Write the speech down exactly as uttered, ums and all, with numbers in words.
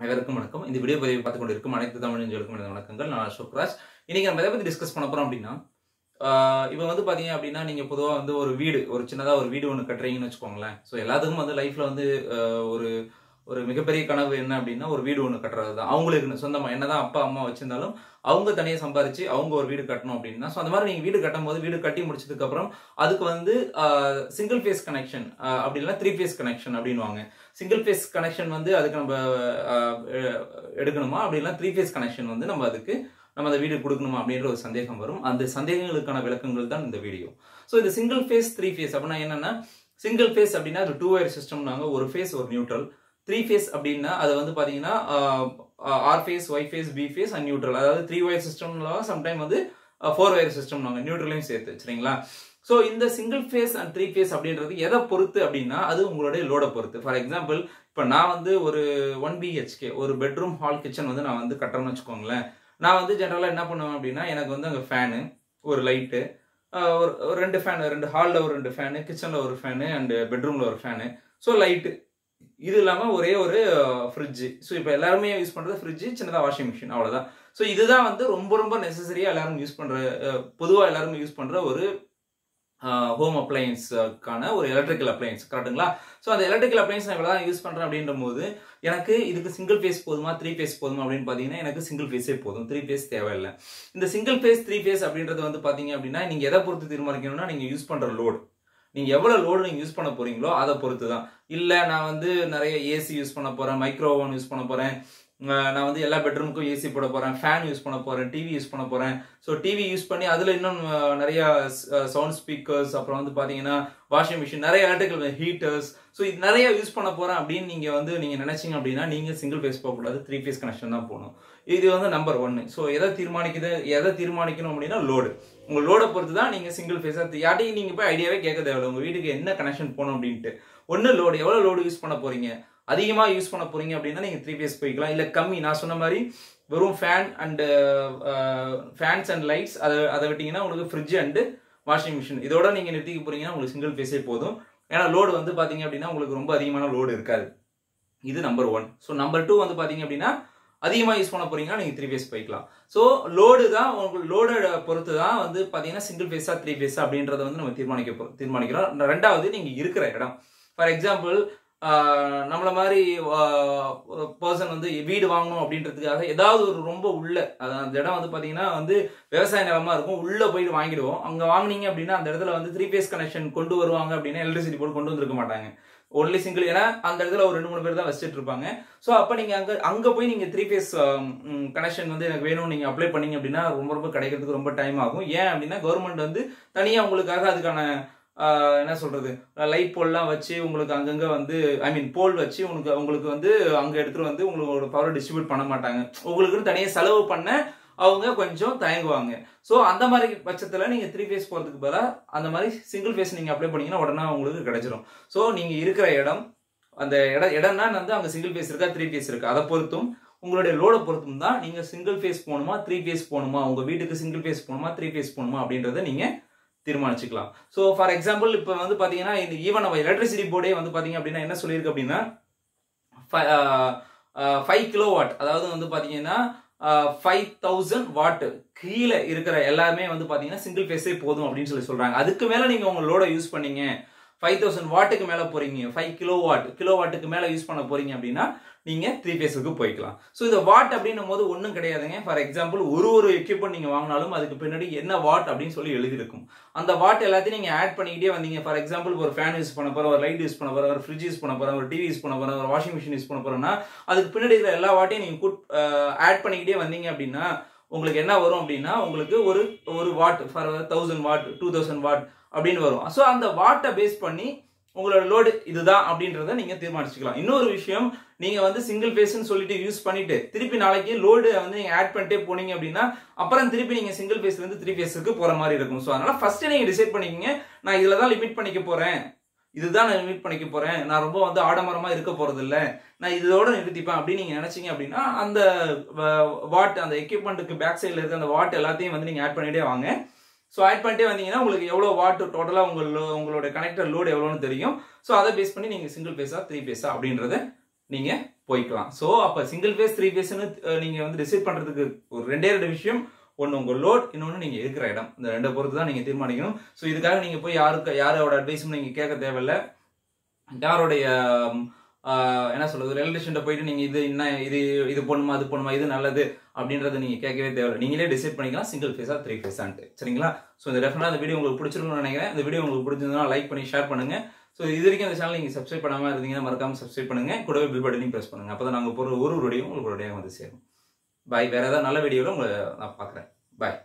அனைவருக்கும் வணக்கம். இந்த வீடியோ பதிவை பார்த்து கொண்டிருக்கும் அனைத்து தமிழ் நெஞ்சங்களுக்கும் எனது வணக்கங்கள். நான் அசோக் ராஜ். இன்னைக்கு நம்ம எதை பத்தி டிஸ்கஸ் பண்ண போறோம் அப்படின்னா, இப்போ வந்து பாத்தீங்க அப்படின்னா, நீங்க பொதுவா வந்து ஒரு வீடு ஒரு சின்னதா ஒரு வீடு ஒன்று கட்டுறீங்கன்னு வச்சுக்கோங்களேன். ஸோ எல்லாத்துக்கும் வந்து லைஃப்ல வந்து ஒரு ஒரு மிகப்பெரிய கனவு என்ன அப்படின்னா, ஒரு வீடு ஒன்று கட்டுறது தான். அவங்களுக்கு சொந்தமா என்னதான் அப்பா அம்மா வச்சிருந்தாலும் அவங்க தனியாக சம்பாரிச்சு அவங்க ஒரு வீடு கட்டணும் அப்படின்னா, ஸோ அந்த மாதிரி நீங்க வீடு கட்டும் போது வீடு கட்டி முடிச்சதுக்கு அப்புறம் அதுக்கு வந்து சிங்கிள் ஃபேஸ் கனெக்ஷன் அப்படி இல்லைன்னா த்ரீ ஃபேஸ் கனெக்ஷன் அப்படின்வாங்க. சிங்கிள் ஃபேஸ் கனெக்ஷன் வந்து அதுக்கு நம்ம எடுக்கணுமா, அப்படி இல்லைன்னா த்ரீ ஃபேஸ் கனெக்ஷன் வந்து நம்ம அதுக்கு நம்ம அந்த வீடு கொடுக்கணுமா அப்படின்ற ஒரு சந்தேகம் வரும். அந்த சந்தேகங்களுக்கான விளக்கங்கள் தான் இந்த வீடியோ. ஸோ இது சிங்கிள் ஃபேஸ் த்ரீ ஃபேஸ் அப்படின்னா என்னன்னா, சிங்கிள் ஃபேஸ் அப்படின்னா அது டூ ஒயர் சிஸ்டம்னாங்க. ஒரு ஃபேஸ் ஒரு நியூட்ரல். த்ரீ ஃபேஸ் அப்படின்னா அது வந்து பாத்தீங்கன்னா R phase, Y phase, B phase and neutral. அதாவது த்ரீ ஒயர் சிஸ்டம்ல சம்டைம் வந்து ஃபோர் ஒயர் சிஸ்டம்னாங்க, நியூட்ரலையும் சேர்த்து. சரிங்களா? ஸோ இந்த single phase and three phase அப்படின்றது எதை பொறுத்து அப்படின்னா, அது உங்களுடைய லோட பொறுத்து. ஃபார் எக்ஸாம்பிள், இப்போ நான் வந்து ஒரு ஒன் பிஹெச்கே ஒரு பெட்ரூம் ஹால் கிச்சன் வந்து நான் வந்து கட்டுறேன்னு வச்சுக்கோங்களேன். நான் வந்து ஜென்ரலாக என்ன பண்ணுவேன் அப்படின்னா, எனக்கு வந்து அங்கே ஃபேனு, ஒரு லைட்டு, ஒரு ரெண்டு ஃபேனு, ரெண்டு ஹாலில் ஒரு ரெண்டு ஃபேனு, கிச்சனில் ஒரு ஃபேனு அண்ட் பெட்ரூமில் ஒரு ஃபேனு, ஸோ லைட்டு, இது இல்லாமல் ஒரே ஒரு ஃப்ரிட்ஜு. ஸோ இப்போ எல்லாருமே யூஸ் பண்ணுறது ஃப்ரிட்ஜு, சின்னதாக வாஷிங் மிஷின், அவ்வளோதான். ஸோ இதுதான் வந்து ரொம்ப ரொம்ப நெசசரியாக எல்லாரும் யூஸ் பண்ணுற, பொதுவாக எல்லாருமே யூஸ் பண்ணுற ஒரு ஹோம் அப்ளையன்ஸுக்கான ஒரு எலக்ட்ரிக்கல் அப்ளையன்ஸ். கரெக்டுங்களா? ஸோ அந்த எலக்ட்ரிக்கல் அப்ளையன்ஸ் நான் இவ்வளோ தான் யூஸ் பண்ணுறேன் அப்படின்ற போது எனக்கு இதுக்கு சிங்கிள் ஃபேஸ் போதுமா த்ரீ ஃபேஸ் போதுமா அப்படின்னு பார்த்தீங்கன்னா, எனக்கு சிங்கிள் ஃபேஸே போதும், த்ரீ ஃபேஸ் தேவையில்லை. இந்த சிங்கிள் ஃபேஸ் த்ரீ ஃபேஸ் அப்படின்றது வந்து பார்த்தீங்க அப்படின்னா, நீங்கள் எதை பொறுத்து தீர்மானிக்கணும்னா, நீங்கள் யூஸ் பண்ணுற லோடு, நீங்க எவ்வளவு லோடு நீங்க யூஸ் பண்ண போறீங்களோ அதை பொறுத்து தான். இல்ல நான் வந்து நிறைய ஏசி யூஸ் பண்ண போறேன், மைக்ரோ ஓவன் யூஸ் பண்ண போறேன், நான் வந்து எல்லா பெட்ரூமுக்கும் ஏசி போட போறேன், ஃபேன் யூஸ் பண்ண போறேன், டிவி யூஸ் பண்ண போறேன். ஸோ டிவி யூஸ் பண்ணி அதுல இன்னும் நிறைய சவுண்ட் ஸ்பீக்கர்ஸ், அப்புறம் வந்து பாத்தீங்கன்னா வாஷிங் மிஷின், நிறைய எலக்ட்ரிக்கல் ஹீட்டர்ஸ், ஸோ இது நிறைய யூஸ் பண்ண போறேன் அப்படின்னு நீங்க வந்து நீங்க நினைச்சீங்க அப்படின்னா, நீங்க சிங்கிள் ஃபேஸ் போகக்கூடாது, த்ரீ ஃபேஸ் கனெக்ஷன் தான் போகணும். இது வந்து நம்பர் ஒன்னு. ஸோ எதை தீர்மானிக்குது, எதை தீர்மானிக்கணும் அப்படின்னா லோடு. உங்க லோட பொறுத்து தான் நீங்க சிங்கிள் ஃபேஸா, யார்ட்டையும் நீங்க போய் ஐடியாவே கேட்க தேவையில்லை உங்க வீட்டுக்கு என்ன கனெக்ஷன் போகணும் அப்படின்ட்டு. ஒன்னு லோடு, எவ்வளவு லோடு யூஸ் பண்ண போறீங்க. அதிகமா யூஸ் பண்ண போறீங்க அப்படின்னா நீங்க த்ரீ ஃபேஸ் போய்க்கலாம். இல்ல கம்மி, நான் சொன்ன மாதிரி வெறும் fan and fans and lights அதை அதை விட்டீங்கன்னா உங்களுக்கு ஃப்ரிட்ஜ் அண்ட் வாஷிங் மிஷின் இதோட நீங்க நிறுத்திக்க போறீங்கன்னா உங்களுக்கு சிங்கிள் ஃபேஸே போதும். ஏன்னா லோடு வந்து பாத்தீங்க அப்படின்னா உங்களுக்கு ரொம்ப அதிகமான லோடு இருக்காது. இது number one. So number two வந்து பாத்தீங்க அப்படின்னா, அதிகமாக யூஸ் பண்ண போறீங்கன்னா நீங்க த்ரீ ஃபேஸ் போய்க்கலாம். ஸோ லோடு தான் உங்களுக்கு லோட பொறுத்து தான் வந்து பாத்தீங்கன்னா சிங்கிள் ஃபேஸா த்ரீ ஃபேஸா அப்படின்றத வந்து நம்ம தீர்மானிக்க தீர்மானிக்கிறோம். ரெண்டாவது நீங்க இருக்கிற இடம். ஃபார் எக்ஸாம்பிள், நம்மள மாதிரி பர்சன் வந்து வீடு வாங்கணும் அப்படின்றதுக்காக ஏதாவது ஒரு ரொம்ப உள்ள, அந்த இடம் வந்து பாத்தீங்கன்னா வந்து விவசாய நிலமா இருக்கும், உள்ள போயிட்டு வாங்கிடுவோம். அங்க வாங்கினீங்க அப்படின்னா அந்த இடத்துல வந்து த்ரீ ஃபேஸ் கனெக்ஷன் கொண்டு வருவாங்க அப்படின்னா எலக்ட்ரிசிட்டி போர்டு கொண்டு வந்திருக்க மாட்டாங்க. ஒன்லி சிங்கிள், ஏன்னா அந்த இடத்துல ஒரு ரெண்டு மூணு பேர் தான் வச்சுட்டு இருப்பாங்க. ஸோ அப்ப நீங்க அங்க அங்க போய் நீங்க த்ரீ ஃபேஸ் கனெக்ஷன் வந்து எனக்கு வேணும் நீங்க அப்ளை பண்ணீங்க அப்படின்னா ரொம்ப ரொம்ப கிடைக்கிறதுக்கு ரொம்ப டைம் ஆகும். ஏன் அப்படின்னா கவர்மெண்ட் வந்து தனியா உங்களுக்காக அதுக்கான என்ன சொல்றது லைட் போல்லாம் வச்சு உங்களுக்கு அங்கங்க வந்து ஐ மீன் போல் வச்சு உங்களுக்கு உங்களுக்கு வந்து அங்க எடுத்துட்டு வந்து உங்களோட பவர் டிஸ்ட்ரிபியூட் பண்ண மாட்டாங்க. உங்களுக்குன்னு தனியாக செலவு பண்ண அவங்க கொஞ்சம் தயங்குவாங்க. ஸோ அந்த மாதிரி பட்சத்தில் நீங்கள் த்ரீ ஃபேஸ் போகிறதுக்கு பதிலாக அந்த மாதிரி சிங்கிள் ஃபேஸ் நீங்கள் அப்ளை பண்ணீங்கன்னா உடனே உங்களுக்கு கிடைச்சிரும். ஸோ நீங்கள் இருக்கிற இடம், அந்த இடம் இடம்னா வந்து அங்கே சிங்கிள் ஃபேஸ் இருக்கா த்ரீ ஃபேஸ் இருக்கா அதை பொறுத்தும் உங்களுடைய லோட பொறுத்தும் தான் நீங்கள் சிங்கிள் ஃபேஸ் போகணுமா த்ரீ ஃபேஸ் போகணுமா, உங்கள் வீட்டுக்கு சிங்கிள் ஃபேஸ் போகணுமா த்ரீ ஃபேஸ் போகணுமா அப்படின்றத நீங்கள் தீர்மானிச்சுக்கலாம். ஸோ ஃபார் எக்ஸாம்பிள் இப்போ வந்து பார்த்தீங்கன்னா இந்த ஈவன் நம்ம எலக்ட்ரிசிட்டி போர்டே வந்து பார்த்தீங்க அப்படின்னா என்ன சொல்லியிருக்கு அப்படின்னா, ஃபைவ் கிலோ வாட், அதாவது வந்து பார்த்தீங்கன்னா ஃபைவ் தௌசண்ட் வாட் கீழே இருக்கிற எல்லாமே வந்து பாத்தீங்கன்னா சிங்கிள் ஃபேஸே போதும் அப்படின்னு சொல்லி சொல்றாங்க. அதுக்கு மேல நீங்க உங்க லோட யூஸ் பண்ணீங்க, ஃபைவ் தௌசண்ட் வாட்டுக்கு மேல போறீங்க, ஃபைவ் கிலோ வாட் கிலோ வாட்டுக்கு மேல யூஸ் பண்ண போறீங்க அப்படின்னா நீங்க த்ரீ ஃபேஸுக்கு போய்க்கலாம். ஸோ இந்த வாட் அப்படின்னும் போது ஒன்றும் கிடையாதுங்க. ஃபார் எக்ஸாம்பிள், ஒரு ஒரு எக்யூப்மெண்ட் நீங்க வாங்கினாலும் அதுக்கு பின்னாடி என்ன வாட் அப்படின்னு சொல்லி எழுதிருக்கும். அந்த வாட் எல்லாத்தையும் நீங்க ஆட் பண்ணிக்கிட்டே வந்தீங்க. ஃபார் எக்ஸாம்பிள், ஒரு ஃபேன் யூஸ் பண்ண போறேன், ஒரு லைட் யூஸ் பண்ண போறேன், ஒரு ஃப்ரிட்ஜ் யூஸ் பண்ண போறேன், ஒரு டிவி யூஸ் பண்ண போறேன், ஒரு வாஷிங் மிஷின் யூஸ் பண்ண போறேன்னா அதுக்கு பின்னாடி இருக்கிற எல்லா வாட்டையும் நீங்க ஆட் பண்ணிக்கிட்டே வந்தீங்க அப்படின்னா உங்களுக்கு என்ன வரும் அப்படின்னா உங்களுக்கு ஒரு ஒரு watt four thousand watt two thousand watt அப்படின்னு வரும். ஸோ அந்த வாட்டை பேஸ் பண்ணி உங்களோட லோடு இதுதான் அப்படின்றத நீங்க தீர்மானிச்சுக்கலாம். இன்னொரு விஷயம், நீங்க வந்து சிங்கிள் ஃபேஸ்ன்னு சொல்லிட்டு யூஸ் பண்ணிட்டு திருப்பி நாளைக்கு லோடு வந்து நீங்க ஆட் பண்ணிட்டே போனீங்க அப்படின்னா அப்புறம் திருப்பி நீங்க சிங்கிள் ஃபேஸ்ல இருந்து த்ரீ ஃபேஸுக்கு போற மாதிரி இருக்கும். ஸோ அதனால ஃபர்ஸ்ட் நீங்க டிசைட் பண்ணிக்கங்க, நான் இதுல தான் லிமிட் பண்ணிக்க போறேன், இதுதான் நான் லிமிட் பண்ணிக்க போறேன், நான் ரொம்ப வந்து ஆடம்பரமா இருக்க போறது இல்லை, நான் இதோட நிறுத்திப்பேன் அப்படின்னு நீங்க நினைச்சீங்க அப்படின்னா அந்த வாட், அந்த எக்யூப்மெண்ட்டுக்கு பேக் சைட்ல இருக்க அந்த வாட் எல்லாத்தையும் வந்து நீங்க ஆட் பண்ணிட்டே வாங்க. ஸோ ஆட் பண்ணிட்டே வந்தீங்கன்னா உங்களுக்கு எவ்வளோ வாட் டோட்டலாக உங்களோ உங்களோட கனெக்டர் லோடு எவ்வளோன்னு தெரியும். ஸோ அதை பேஸ் பண்ணி நீங்கள் சிங்கிள் ஃபேஸா த்ரீ ஃபேஸா அப்படின்றத நீங்கள் போய்க்கலாம். ஸோ அப்போ சிங்கிள் ஃபேஸ் த்ரீ ஃபேஸ்னு நீங்கள் வந்து டிசைட் பண்ணுறதுக்கு ஒரு ரெண்டே ரெண்டு விஷயம், ஒன்று உங்கள் லோட், இன்னொன்று நீங்கள் இருக்கிற இடம். இந்த ரெண்டை பொறுத்து தான் நீங்கள் தீர்மானிக்கணும். ஸோ இதுக்காக நீங்கள் போய் யாருக்கு யாரோட அட்வைஸும் நீங்கள் கேட்க தேவையில்லை. யாருடைய என்ன சொல்றது எலக்ட்ரிஷியன்ட்ட போயிட்டு நீங்கள் இது என்ன இது இது போடணுமா அது போடணுமா இது நல்லது அப்படின்றத நீங்கள் கேட்கவே தேவையில்லை. நீங்களே டிசைட் பண்ணிக்கலாம் சிங்கிள் ஃபேஸா த்ரீ ஃபேஸான்ட்டு. சரிங்களா? ஸோ இந்த டெஃபினட்டாக அந்த வீடியோ உங்களுக்கு பிடிச்சிருக்குன்னு நினைக்கிறேன். இந்த வீடியோ உங்களுக்கு பிடிச்சிருந்தா லைக் பண்ணி ஷேர் பண்ணுங்க. ஸோ இது வரைக்கும் அந்த சேனல் நீங்கள் சப்ஸ்கிரைப் பண்ணாமல் இருந்தீங்கன்னா மறக்காம சப்ஸ்கிரைப் பண்ணுங்க. கூடவே பில் பட்டனையும் ப்ரெஸ் பண்ணுங்க. அப்போ தான் நாங்கள் போகிற ஒரு வீடியோ உங்களுக்கு உடனே வந்து சேரும். பாய். வேற ஏதாவது நல்ல வீடியோவில் உங்களை நான் பார்க்குறேன். பாய்.